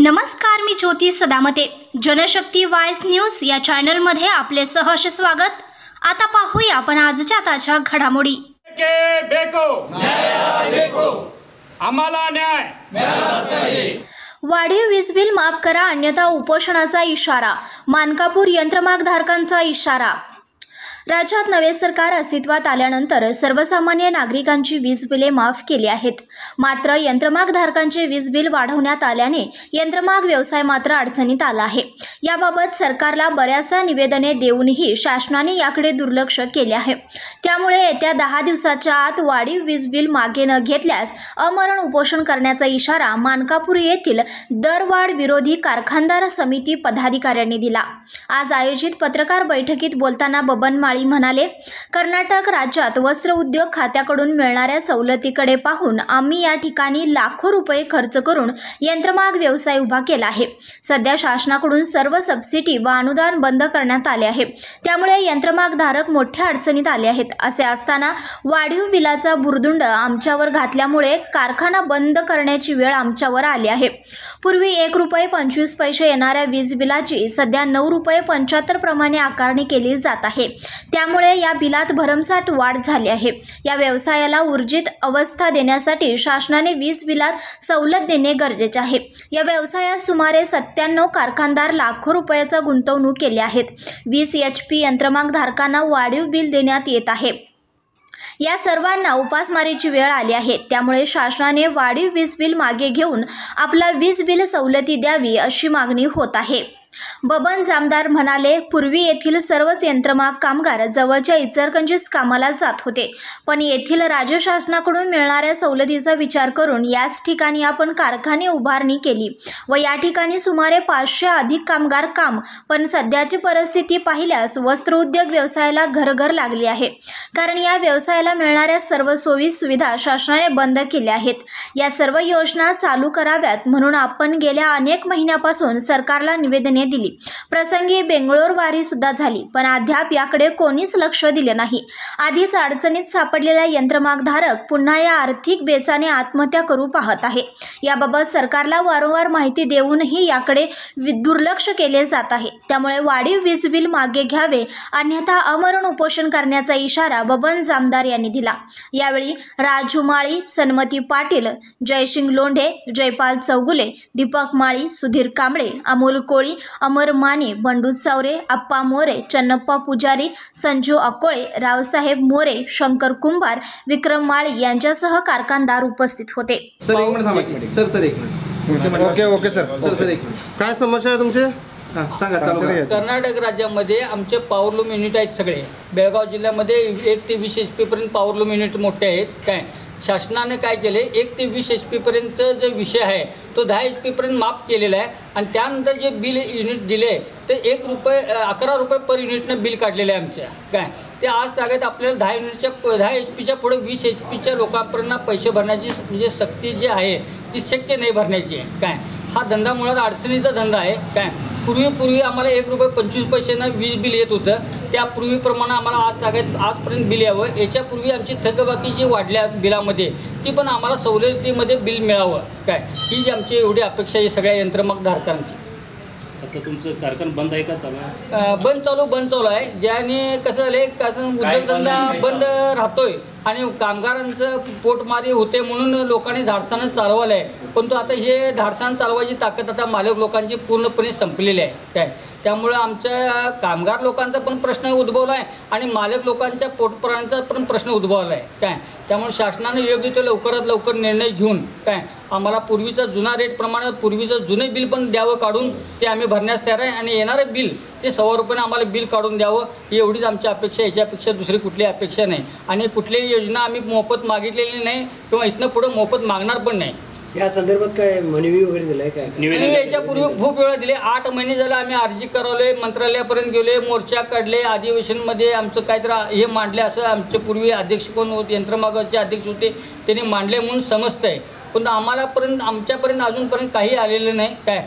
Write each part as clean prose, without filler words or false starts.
नमस्कार, मी Jyoti Sadamte. Janshakti voice news या चॅनलमध्ये आपले सहर्ष स्वागत. आता पाहूया आपण आजच्या ताज्या घडामोडी. आम्हाला न्याय मिळाला पाहिजे. वाढीव वीज बिल माफ करा अन्यथा उपोषणाचा इशारा. मानकापूर यंत्रमागधारकांचा इशारा. राज्यात नवे सरकार अस्तित्वात आल्यानंतर सर्वसामान्य नागरिकांची वीज बिले माफ केली आहेत. मात्र यंत्रमागधारकांचे वीज बिल वाढवण्यात आल्याने यंत्रमाग व्यवसाय मात्र अडचणीत आला आहे. याबाबत सरकारला बऱ्याचदा निवेदने देऊनही शासनाने याकडे दुर्लक्ष केले आहे. त्यामुळे येत्या 10 दिवसाच्या आत वाढीव वीज बिल मागे न घेतल्यास अमरण उपोषण करण्याचा इशारा मानकापूर येथील दरवाढ विरोधी कारखानदार समिती पदाधिकाऱ्यांनी दिला. आज आयोजित पत्रकार बैठकीत बोलताना बबन माळी म्हणाले, कर्नाटक राज्यात वस्त्र उद्योग खात्याकडून मिळणाऱ्या सवलतीकडे पाहून आम्ही या ठिकाणी लाखो रुपये खर्च करून यंत्रमाग व्यवसाय उभा केला आहे. सध्या शासनाकडून सर्व सबसिडी व अनुदान बंद करण्यात आले आहे. त्यामुळे यंत्रमागधारक मोठ्या अडचणीत आले आहेत. असे असताना वाढीव बिलाचा बुरदुंड आमच्यावर घातल्यामुळे कारखाना बंद करण्याची वेळ आमच्यावर आली आहे. पूर्वी ₹1.25 येणाऱ्या वीज बिलाची सध्या ₹9.75 प्रमाणे आकारणी केली जात आहे. त्यामुळे या बिलात भरमसाठ वाढ झाली आहे. या व्यवसायाला ऊर्जित अवस्था देण्यासाठी शासनाने वीज बिलात सवलत देणे गरजेचे आहे. या व्यवसायात सुमारे 97 कारखानदार लाखो रुपयाचा गुंतवणूक केली आहेत. 20 HP यंत्रमागधारकांना वाढीव बिल देण्यात येत आहे. या सर्वांना उपासमारीची वेळ आली आहे. त्यामुळे शासनाने वाढीव वीज बिल मागे घेऊन आपला वीज बिल सवलती द्यावी अशी मागणी होत आहे. बबन जामदार म्हणाले, पूर्वी येथील सर्वच यंत्रमाग कामगार जवळच्या इचलकरंजीस कामाला जात होते. पण येथील राज्य शासनाकडून मिळणाऱ्या सवलतीचा विचार करून याच ठिकाणी आपण कारखाने उभारणी केली व या ठिकाणी सुमारे 500 अधिक कामगार काम. पण सध्याची परिस्थिती पाहिल्यास वस्त्रोद्योग व्यवसायाला घरघर लागली आहे. कारण या व्यवसायाला मिळणाऱ्या सर्व सोयी सुविधा शासनाने बंद केल्या आहेत. या सर्व योजना चालू कराव्यात म्हणून आपण गेल्या अनेक महिन्यापासून सरकारला निवेदने दिली. प्रसंगी बेंगळूर वारी सुद्धा झाली. पण अद्याप याकडे कोणीच लक्ष दिले नाही. आधीच अडचणीत सापडलेला यंत्रमागधारक पुन्हा या आर्थिक बेचाने आत्महत्या करू पाहत आहे. याबाबत सरकारला वारंवार माहिती देऊनही याकडे दुर्लक्ष केले जात आहे. त्यामुळे वाढीव वीज बिल मागे घ्यावे अन्यथा अमरण उपोषण करण्याचा इशारा बबन जामदार यांनी दिला. यावेळी राजू माळी, सन्मती पाटील, जयसिंग लोंढे, जयपाल चौगुले, दीपक माळी, सुधीर कांबळे, अमोल कोळी, अमर माने, बंडू चौरे, अप्पा मोरे, चन्नप्पा पुजारी, संजू अकोळे, रावसाहेब मोरे, शंकर कुंभार, विक्रम माळी यांच्यासह कारखानदार उपस्थित होते. सर एक मिनिट सर एक मिनिट. ओके सर एक मिनिट. काय समस्या आहे तुमची? सांगा. कर्नाटक राज्यामध्ये आमचे पॉवरलूम युनिट आहेत सगळे. बेळगाव जिल्ह्यामध्ये 1 ते 20 HP पर्यंत पॉवरलूम युनिट मोठे आहेत. काय शासनाने काय केले, 1 ते 20 HP पर्यंत जो विषय आहे तो 10 HP पर्यंत माफ केलेला आहे. आणि त्यानंतर जे बिल युनिट दिले ते ₹11 पर युनिटनं बिल काढलेलं आहे आमच्या. काय ते आज तागायत आपल्याला 10 HP पुढे 20 HP लोकांपर्यंत पैसे भरण्याची म्हणजे सक्ती जी आहे ती शक्य नाही भरण्याची आहे. काय हा धंदा मुळात अडचणीचा धंदा आहे. काय पूर्वी आम्हाला ₹1.25 वीज बिल येत होतं. त्यापूर्वीप्रमाणे आम्हाला आजपर्यंत बिल यावं. याच्यापूर्वी आमची थकबाकी जी वाढल्या बिलामध्ये ती पण आम्हाला सवलतीमध्ये बिल मिळावं. काय ही जी आमची एवढी अपेक्षा आहे सगळ्या यंत्रमागधारकांची. आता तुमचं कारखाना बंद आहे का चालू आहे? बंद चालू आहे. ज्याने कसं झालं कारण उद्योगधंदा बंद राहतोय आणि कामगारांचं पोटमारी होते म्हणून लोकांनी धाडसानं चालवलं आहे. परंतु आता हे धाडसानं चालवायची ताकद आता मालक लोकांची पूर्णपणे संपलेली आहे. काय त्यामुळे आमच्या कामगार लोकांचा पण प्रश्न उद्भवला आहे आणि मालक लोकांच्या पोटपाण्याचा पण प्रश्न उद्भवला आहे. काय त्यामुळे शासनाने योग्य ते लवकरात लवकर निर्णय घेऊन काय आम्हाला पूर्वीचा जुना रेटप्रमाणे पूर्वीचं जुने बिल पण द्यावं काढून ते आम्ही भरण्यास तयार आहे. आणि येणारं बिल ते ₹100 आम्हाला बिल काढून द्यावं एवढीच आमची अपेक्षा. याच्यापेक्षा दुसरी कुठली अपेक्षा नाही. आणि कुठलीही योजना आम्ही मोफत मागितलेली नाही किंवा इथनं पुढं मोफत मागणार पण नाही. या संदर्भात काय मनवी वगैरे दिलाय काय? याच्यापूर्वी खूप वेळा दिले. 8 महिने झाले आम्ही अर्जी करवले, मंत्रालयापर्यंत गेले, मोर्चा काढले, अधिवेशनमध्ये आमचं काहीतरी हे मांडले. असं आमचे पूर्वी अध्यक्ष कोण होते, यंत्रमागाचे अध्यक्ष होते, त्यांनी मांडले म्हणून समजतं आहे. पण आमच्यापर्यंत अजूनपर्यंत काही आलेलं नाही. काय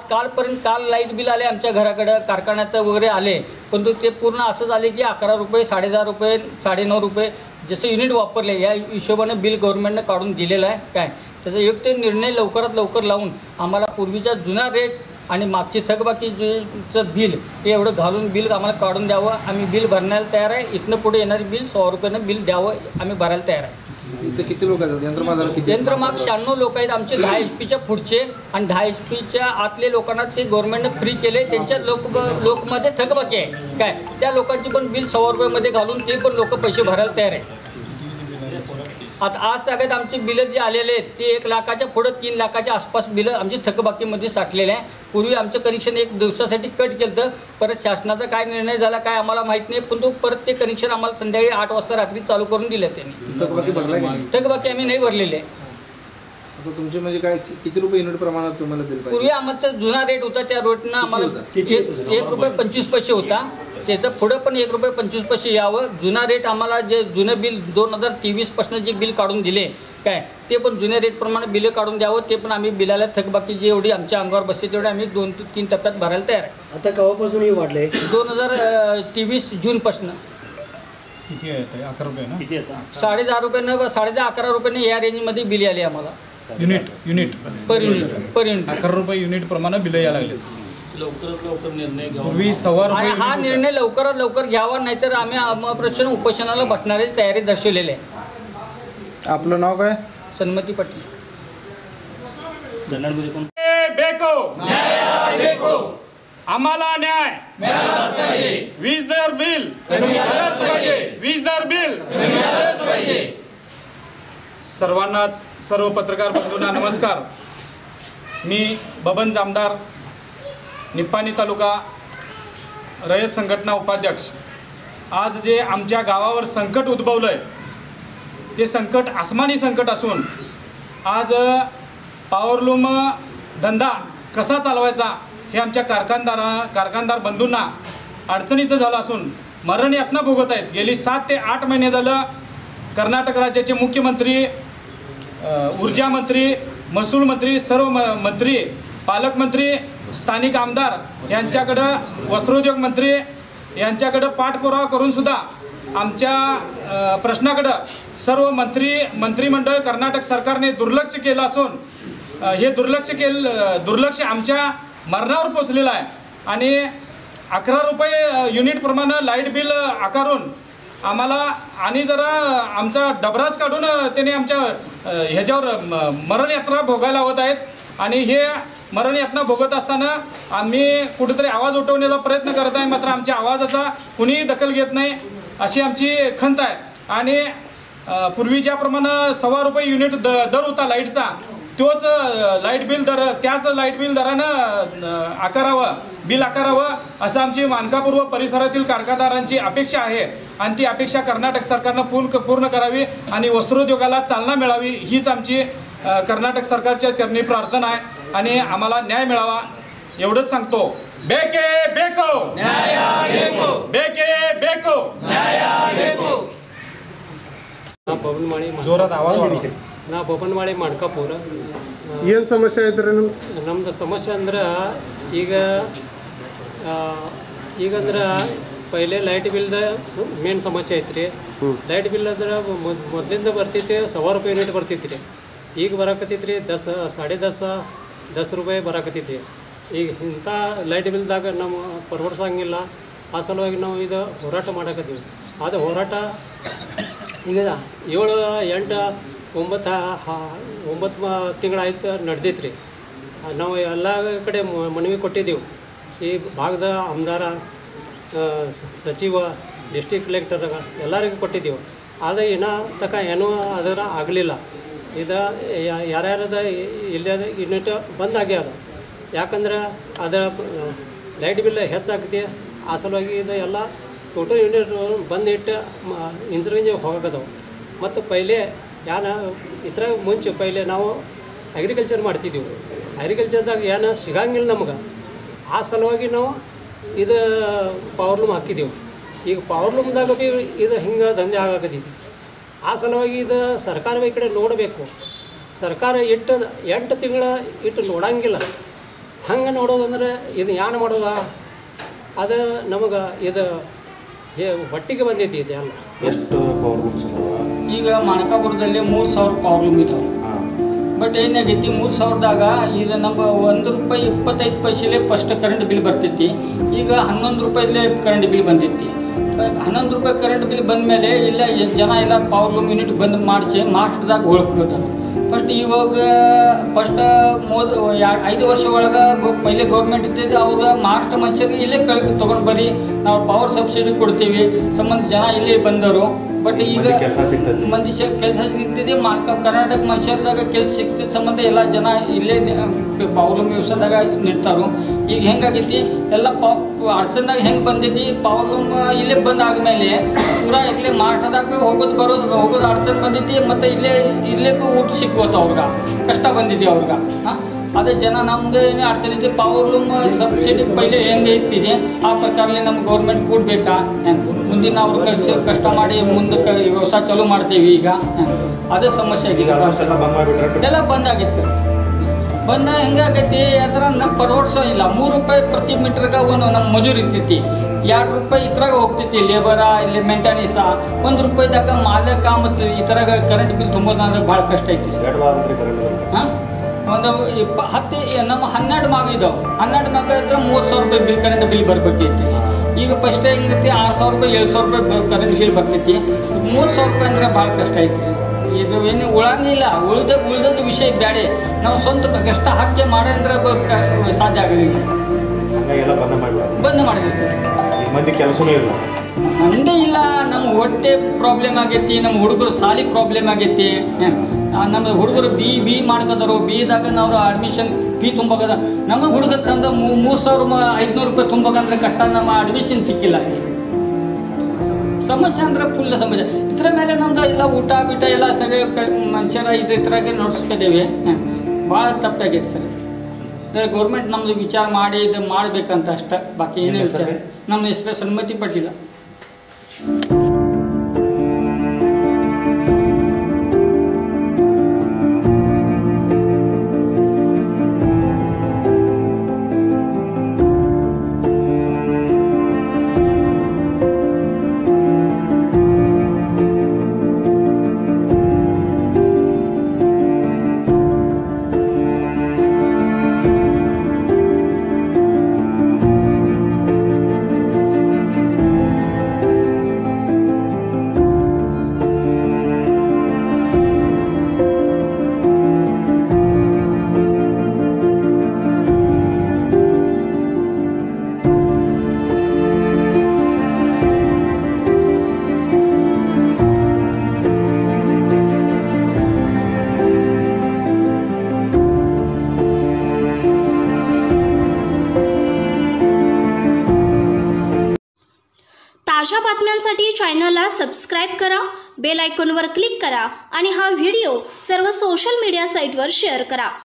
काल लाईट बिल आले आमच्या घराकडं, कारखान्यात वगैरे आले. परंतु ते पूर्ण असं झाले की ₹11, ₹10.5, ₹9.5 जसं युनिट वापरले या हिशोबाने बिल गव्हर्नमेंटनं काढून दिलेलं आहे. काय त्याचा योग्य निर्णय लवकरात लवकर लावून आम्हाला पूर्वीचा जुना रेट आणि मागची थकबाकीचं बिल हे एवढं घालून बिल आम्हाला काढून द्यावं. आम्ही बिल भरण्याला तयार आहे. इथनं पुढे येणारी बिल 100 रुपयानं बिल द्यावं आम्ही भरायला तयार आहे. इथे किती लोक आहेत यंत्रमागाला? किती यंत्रमाग 96 लोक आहेत आमचे. 10 HP पुढचे आणि 10 HP आतले लोकांना ते गव्हर्नमेंटनं फ्री केले. त्यांच्या लोकमध्ये थकबाकी आहे काय, त्या लोकांची पण बिल 100 रुपयामध्ये घालून ते पण लोक पैसे भरायला तयार आहे. आता आज सगळ्यात आमचे बिलं जे आलेले आहेत ते 1 लाखाच्या पुढं 3 लाखाच्या आसपास बिलं आमची थकबाकीमध्ये साठलेले आहे. पूर्वी आमचं कनेक्शन 1 दिवसासाठी कट केलं होतं. परत शासनाचा काय निर्णय झाला काय आम्हाला माहीत नाही, पण तो परत ते कनेक्शन आम्हाला संध्याकाळी 8 वाजता रात्री चालू करून दिलं त्यांनी. थकबाकी भरलाय का? थकबाकी आम्ही नाही भरलेले आहे. आता तुमचे म्हणजे काय किती रुपये युनिट प्रमाणात तुम्हाला बिल पाहिजे? पूर्वी आमचा जुना रेट होता त्या रेटनं आम्हाला 1 रुपये 25 पैसे होता. त्याचं पुढं पण 1 रुपये 25 पैसे यावं. जुना रेट आम्हाला जे जुनं बिल 2023पासून जे बिल काढून दिले काय ते पण जुन्या रेटप्रमाणे बिलं काढून द्यावं. ते पण आम्ही बिलाला थकबाकी जी एवढी आमच्या अंगावर बसते तेवढे आम्ही 2 ते 3 टप्प्यात भरायला तयार आहे. आता केव्हापासून हे वाढलंय? 2023 जूनपासून किती आहे? 11 रुपये ना? किती आता? 10.5 रुपयानं 11.5 रुपयानं या रेंजमध्ये बिल आले आम्हाला युनिट पर युनिट 11 रुपये युनिट प्रमाणे बिलं यायला लागले. लवकरात लवकर निर्णय घ्यावा. पूर्वी 1.25 आणि रुपये हा निर्णय लवकरात लवकर घ्यावा, नाहीतर आम्ही उपोषणाला बसण्याची तयारी दर्शवलेली आहे. आपलं नाव काय? सन्मती पाटील. धनंजय कोण? बेको आम्हाला न्याय मिळालाच पाहिजे. वीज दर बिल कमी झालंच पाहिजे. वीज दर बिल कमी झालंच पाहिजे. सर्वांनाच सर्व पत्रकार बंधूंना नमस्कार. मी बबन जामदार, निप्पाणी तालुका रयत संघटना उपाध्यक्ष. आज जे आमच्या गावावर संकट उद्भवलं आहे ते संकट आसमानी संकट असून आज पॉवरलूम धंदा कसा चालवायचा हे आमच्या कारखानदार बंधूंना अडचणीचं झालं असून मरण यातना भोगत आहेत. गेली 7 ते 8 महिने झालं कर्नाटक राज्याचे मुख्यमंत्री, ऊर्जा मंत्री, महसूल मंत्री, सर्व मंत्री, पालकमंत्री, स्थानिक आमदार यांच्याकडं, वस्त्रोद्योग मंत्री यांच्याकडं पाठपुरावा करूनसुद्धा आमच्या प्रश्नाकडं सर्व मंत्रिमंडळ कर्नाटक सरकारने दुर्लक्ष केलं असून हे दुर्लक्ष आमच्या मरणावर पोचलेलं आहे. आणि 11 रुपये युनिटप्रमाणे लाईट बिल आकारून आम्हाला आणि जरा आमचा डबराच काढून त्यांनी आमच्या ह्याच्यावर मरण यात्रा भोगायला होत आहेत. आणि हे मरण यातना भोगत असताना आम्ही कुठेतरी आवाज उठवण्याचा प्रयत्न करत आहे, मात्र आमच्या आवाजाचा कुणीही दखल घेत नाही अशी आमची खंत आहे. आणि पूर्वी ज्याप्रमाणे 1.25 रुपये युनिट दर होता लाईटचा, तोच लाईट बिल दर त्याच लाईट बिल दरानं बिल आकारावं असं आमची मानकापूर व परिसरातील कारखानदारांची अपेक्षा आहे. आणि ती अपेक्षा कर्नाटक सरकारनं पूर्ण करावी आणि वस्त्रोद्योगाला चालना मिळावी हीच आमची कर्नाटक सरकारच्या चरणी प्रार्थना आहे. आणि आम्हाला न्याय मिळावा एवढंच सांगतो. बेके बेको बेके बेको. जोरात आवाज वाढवा. ನಾ ಬೊಮ್ಮನವಾಡಿ ಮಾಡ್ಕಾಪುರ. ಏನು ಸಮಸ್ಯೆ ಐತ್ರಿ ನಮ್ದು ಸಮಸ್ಯೆ ಅಂದ್ರೆ ಈಗಂದ್ರೆ ಪೈಲೆ ಲೈಟ್ ಬಿಲ್ದ ಮೇನ್ ಸಮಸ್ಯೆ ಐತ್ರಿ. ಲೈಟ್ ಬಿಲ್ ಅಂದ್ರೆ ಮೊದಲಿಂದ ಬರ್ತೈತಿ 100 ರೂಪಾಯಿ ಯೂನಿಟ್ ಬರ್ತೈತಿ ರೀ. ಈಗ ಬರಾಕತ್ತೈತ್ರಿ 10 ರೂಪಾಯಿ ಬರಾಕತ್ತೈತಿ. ಈಗ ಇಂಥ ಲೈಟ್ ಬಿಲ್ದಾಗ ನಮ್ಮ ಪರ್ವರ್ಸಂಗಿಲ್ಲ. ಆ ಸಲುವಾಗಿ ನಾವು ಇದು ಹೋರಾಟ ಮಾಡಕತ್ತೀವಿ. ಅದು ಹೋರಾಟ ಈಗ 7, 8, 9 ತಿಂಗಳಾಯ್ತು ನಡೆದೈತೆ ರೀ. ನಾವು ಎಲ್ಲ ಕಡೆ ಮನವಿ ಕೊಟ್ಟಿದ್ದೀವಿ. ಈ ಭಾಗದ ಆಮದಾರ, ಸಚಿವ, ಡಿಸ್ಟ್ರಿಕ್ಟ್ ಕಲೆಕ್ಟರ್ ಎಲ್ಲರಿಗೂ ಕೊಟ್ಟಿದ್ದೀವಿ. ಆದರೆ ಏನೂ ಅದರ ಆಗಲಿಲ್ಲ. ಇದು ಯಾರ್ಯಾರದ ಇಲ್ಲದ ಯೂನಿಟ್ ಬಂದಾಗ್ಯದ. ಯಾಕಂದ್ರೆ ಅದರ ಲೈಟ್ ಬಿಲ್ ಹೆಚ್ಚಾಗ್ತಿ. ಆ ಸಲುವಾಗಿ ಇದು ಎಲ್ಲ ಟೋಟಲ್ ಯೂನಿಟ್ ಬಂದಿಟ್ಟು ಇನ್ಸೂರೆನ್ಸ್ ಹೋಗಕದವು. ಮತ್ತು ಪೈಲೆ ಇತರ ಮುಂಚೆ ಪೈಲೆ ನಾವು ಅಗ್ರಿಕಲ್ಚರ್ ಮಾಡ್ತಿದ್ದೀವಿ. ಅಗ್ರಿಕಲ್ಚರ್ದಾಗ ಏನು ಸಿಗಂಗಿಲ್ಲ ನಮ್ಗೆ. ಆ ಸಲುವಾಗಿ ನಾವು ಇದು ಪವರ್ಲೂಮ್ ಹಾಕಿದ್ದೀವಿ. ಈಗ ಪವರ್ಲೂಮ್ದಾಗ ಭೀ ಇದು ಹಿಂಗೆ ದಂಧೆ ಆಗಕತ್ತೈತಿ. ಆ ಸಲುವಾಗಿ ಇದು ಸರ್ಕಾರವೇ ಈ ಕಡೆ ನೋಡಬೇಕು. ಸರ್ಕಾರ 8 ತಿಂಗಳ ಇಟ್ಟು ನೋಡಂಗಿಲ್ಲ. ಹಂಗೆ ನೋಡೋದಂದ್ರೆ ಇದು ಏನು ಮಾಡೋದ ಅದು ನಮಗೆ ಇದು ಹೊಟ್ಟಿಗೆ ಬಂದೈತಿ. ಇದೆಲ್ಲ ಎಷ್ಟು ಪವರ್ ಲೂಮ್ಸ್? ಈಗ ಮಾನಕಾಪುರದಲ್ಲಿ 3000 ಪವರ್ ಲೂಮ್ ಇದ್ದಾವೆ. ಬಟ್ ಏನಾಗೈತಿ 3000ದಾಗ ಈಗ ನಮ್ಮ ₹1.25 ಫಸ್ಟ್ ಕರೆಂಟ್ ಬಿಲ್ ಬರ್ತೈತಿ. ಈಗ ₹11 ಕರೆಂಟ್ ಬಿಲ್ ಬಂದೈತಿ. ₹11 ಕರೆಂಟ್ ಬಿಲ್ ಬಂದ ಮೇಲೆ ಇಲ್ಲ ಜನ ಎಲ್ಲ ಪವರ್ಲೂಮ್ ಯೂನಿಟ್ ಬಂದ್ ಮಾಡಿಸಿ ಮಾರ್ಕೆಟ್ದಾಗ ಉಳ್ಕೋತಾರೆ. ಫಸ್ಟ್ 5 ವರ್ಷ ಒಳಗೆ ಪೈಲೆ ಗೌರ್ಮೆಂಟ್ ಇದ್ದಿದ್ದು ಅವ್ರ ಮಾರ್ಸ್ಟ್ ಮನುಷ್ಯರಿಗೆ ಇಲ್ಲೇ ತೊಗೊಂಡು ಬರ್ರಿ, ನಾವು ಪವರ್ ಸಬ್ಸಿಡಿ ಕೊಡ್ತೀವಿ ಸಂಬಂಧ ಜನ ಇಲ್ಲೇ ಬಂದರು. ಬಟ್ ಈಗ ಮಂದಿ ಕೆಲಸ ಸಿಗ್ತಿದೆ, ಕರ್ನಾಟಕ ಮನುಷ್ಯರದಾಗ ಕೆಲಸ ಸಿಗ್ತಿದ್ದ ಸಂಬಂಧ ಎಲ್ಲ ಜನ ಇಲ್ಲೇ ಪವರ್ಲೂಮ್ ವ್ಯವಸ್ಥೆದಾಗ ನಿಡ್ತಾರೋ. ಈಗ ಹೆಂಗಾಗೈತಿ ಎಲ್ಲ ಅಡ್ಚನ್ದಾಗ ಹೆಂಗೆ ಬಂದೈತಿ, ಪವರ್ಲೂಮ್ ಇಲ್ಲೇ ಬಂದ್ ಆದಮೇಲೆ ಪೂರಾ ಇಲ್ಲೇ ಮಾರ್ಟದಾಗ ಹೋಗೋದು ಅಡ್ಚನ್ ಬಂದೈತಿ. ಮತ್ತು ಇಲ್ಲೇ ಊಟ ಸಿಕ್ಕೋತ ಅವ್ರಿಗೆ ಕಷ್ಟ ಬಂದಿದೆ ಅವ್ರಿಗೆ. ಅದೇ ಜನ ನಮ್ಗೆ ಏನೇ ಅಡ್ಚನ್ ಐತಿ, ಪವರ್ಲೂಮ್ ಸಬ್ಸಿಡಿ ಪೈಲೆ ಹೆಂಗೆ ಇತ್ತಿದೆ ಆ ಪ್ರಕಾರಲೇ ನಮ್ಗೆ ಗೌರ್ಮೆಂಟ್ ಕೊಡ್ಬೇಕಾ ಮುಂದಿನ ಅವ್ರು ಕಷ್ಟ ಮಾಡಿ ಮುಂದಕ್ಕೆ ವ್ಯವಸಾಯ ಚಾಲೂ ಮಾಡ್ತೀವಿ. ಈಗ ಅದೇ ಸಮಸ್ಯೆ ಆಗಿದೆ, ಎಲ್ಲ ಬಂದಾಗಿತ್ತು ಸರ್. ಬಂದ ಹೆಂಗಾಗೈತಿ ಆ ಥರ ಪರ್ ವರ್ಷ ಇಲ್ಲ. ₹3 ಪ್ರತಿ ಮೀಟ್ರಿಗೆ ಒಂದು ನಮ್ಮ ಮಜೂರಿ ಇರ್ತೈತಿ, ₹2 ಈ ಥರಾಗ ಹೋಗ್ತೈತಿ ಲೇಬರ ಇಲ್ಲಿ ಮೇಂಟೆನೆನ್ಸ. ₹1ದಾಗ ಮಾಲಕ ಮತ್ತು ಈ ಥರಾಗ ಕರೆಂಟ್ ಬಿಲ್ ತುಂಬೋದಂದ್ರೆ ಭಾಳ ಕಷ್ಟ ಐತಿ ಸರ್. ಹಾಂ ಒಂದು 10 ನಮ್ಮ 12 ಮಾಗಿದ್ದಾವೆ. 12 ಮಾಗ ಹತ್ರ ₹30,000 ಬಿಲ್ ಕರೆಂಟ್ ಬಿಲ್ ಬರ್ಬೇಕೈತಿ. ಈಗ ಫಸ್ಟ್ ಹೆಂಗೈತಿ ₹6,000 ₹7,000 ಕರೆಂಟ್ ಬಿಲ್ ಬರ್ತೈತಿ. ₹30,000 ಅಂದ್ರೆ ಭಾಳ ಕಷ್ಟ ಐತಿ. ಇದು ಏನು ಉಳಂಗಿಲ್ಲ, ಉಳ್ದದ್ದು ವಿಷಯ ಬ್ಯಾಡೆ. ನಾವು ಸ್ವಂತ ಕಷ್ಟ ಹಾಕಿ ಮಾಡಿ ಅಂದ್ರೆ ಸಾಧ್ಯ ಆಗೋದಿಲ್ಲ. ಬಂದ್ ಮಾಡಿದ್ವಿ ಸರ್. ಮಂದಿ ಕೆಲಸನೂ ಇಲ್ಲ, ಮಂದೇ ಇಲ್ಲ. ನಮ್ಮ ಹೊಟ್ಟೆ ಪ್ರಾಬ್ಲಮ್ ಆಗೈತಿ, ನಮ್ಮ ಹುಡುಗರು ಸಾಲಿ ಪ್ರಾಬ್ಲಮ್ ಆಗೈತಿ. ನಮ್ಮ ಹುಡುಗರು ಬಿ ಮಾಡ್ಕೋತಾರು. ಬಿದಾಗ ನಾವು ಅಡ್ಮಿಷನ್ ಫೀ ತುಂಬಕದ. ನಮ್ಮ ಹುಡುಗರ ಸಂದ ₹3,500 ತುಂಬಕಂದ್ರೆ ಕಷ್ಟ. ನಮ್ಮ ಅಡ್ಮಿಷನ್ ಸಿಕ್ಕಿಲ್ಲ. ಸಮಸ್ಯೆ ಅಂದ್ರೆ ಫುಲ್ ಸಮಸ್ಯೆ. ಇದ್ರ ಮೇಲೆ ನಮ್ದು ಎಲ್ಲ ಊಟ ಬೀಟ ಎಲ್ಲ ಸರಿ ಮನುಷ್ಯರ ಇದ್ರಾಗೆ ನೋಡ್ಸ್ಕೊದೇವೆ. ಭಾಳ ತಪ್ಪಾಗೈತೆ ಸರ್. ಗೌರ್ಮೆಂಟ್ ನಮ್ಮದು ವಿಚಾರ ಮಾಡಿ ಇದು ಮಾಡಬೇಕಂತ ಅಷ್ಟ, ಬಾಕಿ ಏನೇ ವಿಚಾರ. ನಮ್ಮ ಹೆಸರು ಸನ್ಮತಿ ಪಟ್ಟಿಲ್ಲ. ताज्या बातम्यांसाठी चॅनलला सबस्क्राईब करा, बेल आयकॉनवर क्लिक करा आणि हा व्हिडिओ सर्व सोशल मीडिया साईटवर शेअर करा.